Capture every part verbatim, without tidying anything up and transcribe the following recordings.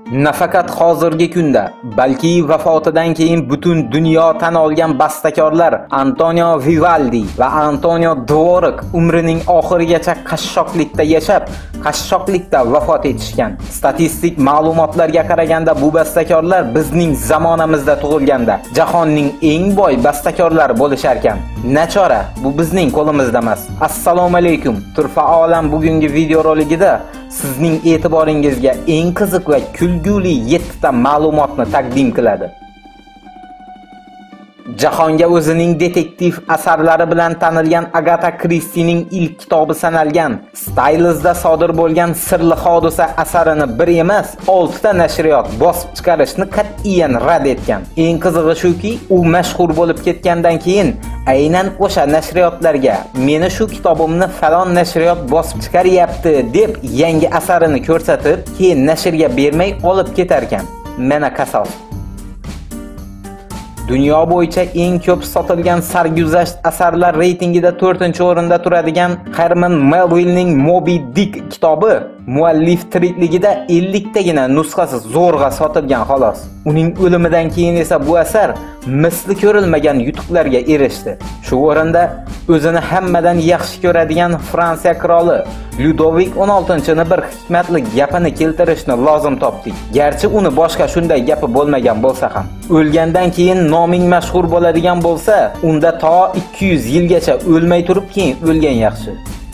Nafaqat hozirgi kunda, balki vafotidan keyin butun dunyo tan olgan bastakorlar Antonio Vivaldi va Antonio Dvorak umrining oxirigacha qashshoqlikda yashab, qashshoqlikda vafot etishgan. Statistik ma'lumotlarga qaraganda bu bastakorlar bizning zamonamizda tug'ilganda jahonning eng boy bastakorlari bo'lishar ekan. Nachora, bu bizning qo'limizda emas. Assalomu alaykum. Turfa olam bugungi videorolikida sizning e'tiboringizga eng qiziq va kulguli yetti ta ma'lumotni taqdim qiladi. Jahonga o'zining detektiv asarlari bilan tanilgan Agatha Christie'ning ilk kitobi sanalgan Styles'da sodir bo'lgan sirli hodisa asarini bir emas, olti ta nashriyot bosib chiqarishni qat'iyan rad etgan. Eng qizig'i shuki, u mashhur bo'lib ketgandan keyin aynan o'sha nashriyotlarga "Meni shu kitobimni falon nashriyot bosib chiqaryapti" deb yangi asarini ko'rsatib, keyin nashrga bermay olib ketar ekan. Mana qasos. Dunyo bo'yicha eng ko'p sotilgan sarguzasht asarlar reytingida to'rtinchi o'rinda turadigan Herman Melville'ning Moby Dick kitobi muallif tirikligida ellik tagina nusxasi zo'rg'a sotilgan xolos. Uning o'limidan keyin esa bu asar misli ko'rilmagan yutuqlarga erishdi. Shu o'rinda o'zini hammadan yaxshi ko'radigan Fransiya qiroli Ludovik o'n oltinchini bir hikmatli gapini keltirishni lozim topdik. Garchi uni boshqa shunday gapi bo'lmagan bo'lsa ham, o'lgandan keyin noming mashhur bo'ladigan bo'lsa, unda to ikki yuz yilgacha o'lmay turib keyin o'lgan yaxshi.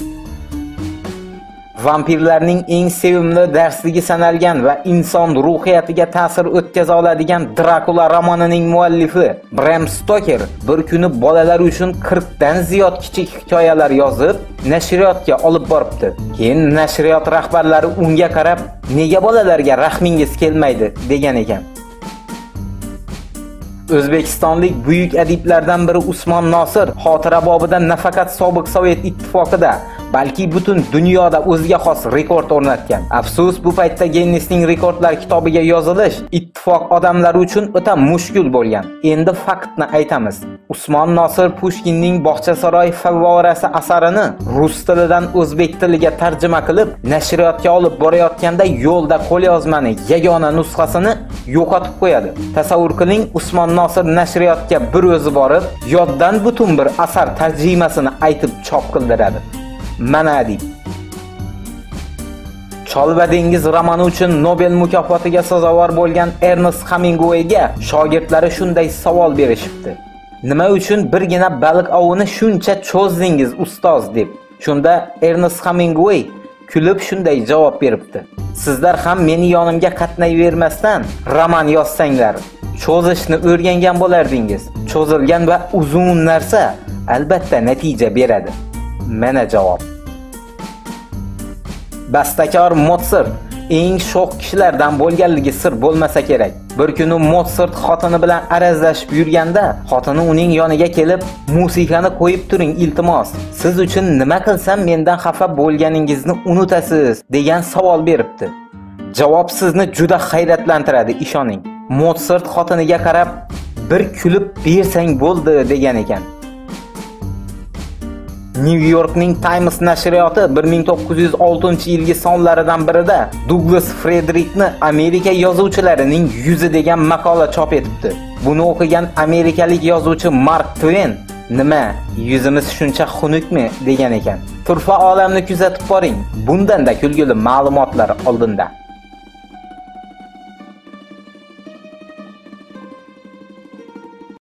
Vampirlarning eng sevimli darsligi sanalgan va inson ruhiyatiga ta'sir o'tkaza oladigan Dracula romanining muallifi Bram Stoker bir kuni bolalar uchun qirq dan ziyod kichik hikoyalar yozib, nashriyotga olib boribdi. Keyin nashriyot rahbarlari unga qarab, "Nega bolalarga rahmingiz kelmaydi?" degan ekan. O'zbekistonlik buyuk adiblardan biri Usmon Nosir xotira bobida nafaqat sobiq Sovet ittifoqida, balki butun dunyoda o'ziga xos rekord o'rnatgan. Afsus, bu paytda Ginnesning rekordlar kitobiga yozilish ittifoq odamlari uchun o'ta mushkul bo'lgan. Endi faktni aytamiz. Usmon Nosir Pushkinning Bog'chasaroy favvorasi asarini rus tilidan o'zbek tiliga tarjima qilib, nashriyotga olib borayotganda yo'lda qo'lyozmani yagona nusxasini yo'qotib qo'yadi. Tasavvur qiling, Usmon Nosir nashriyotga bir o'zi borib, yoddan butun bir asar tarjimasini aytib chop qildiradi. Mana adib. Chol va dengiz romani uchun Nobel mukofotiga sazovor bo'lgan Ernest Hemingwayga shogirdlari shunday savol berishibdi. Nima uchun birgina baliq ovini shuncha cho'zdingiz ustoz deb. Shunda Ernest Hemingway kulib shunday javob beribdi. Sizlar ham meni yonimga qatnayvermasdan roman yozsanglar, cho'zishni o'rgangan bo'lardingiz. Cho'zilgan va uzun narsa albatta natija beradi. Mana javob. Bastakor Mozart eng sho'x kishilardan bo'lganligi sir bo'lmasa kerak. Bir kuni Mozart xotini bilan arazlashib yurganda, xotini uning yoniga kelib, "Musiqani qo'yib turing, iltimos. Siz uchun nima qilsam mendan xafa bo'lganingizni unutasiz?" degan savol beribdi. Javob sizni juda hayratlantiradi, ishoning. Mozart xotiniga qarab, "Bir kulib bersang bo'ldi" degan ekan. New Yorkning Times nashriyoti bir ming to'qqiz yuz oltinchi yilgi sonlaridan birida Douglas Frederickni Amerika yozuvchilarining yuzi degan maqola chop etibdi. Buni o'qigan amerikalik yozuvchi Mark Twain, "Nima, yuzimiz shuncha xunukmi?" degan ekan. Turfa olamni kuzatib boring. Bundan da kulgili ma'lumotlar oldinda.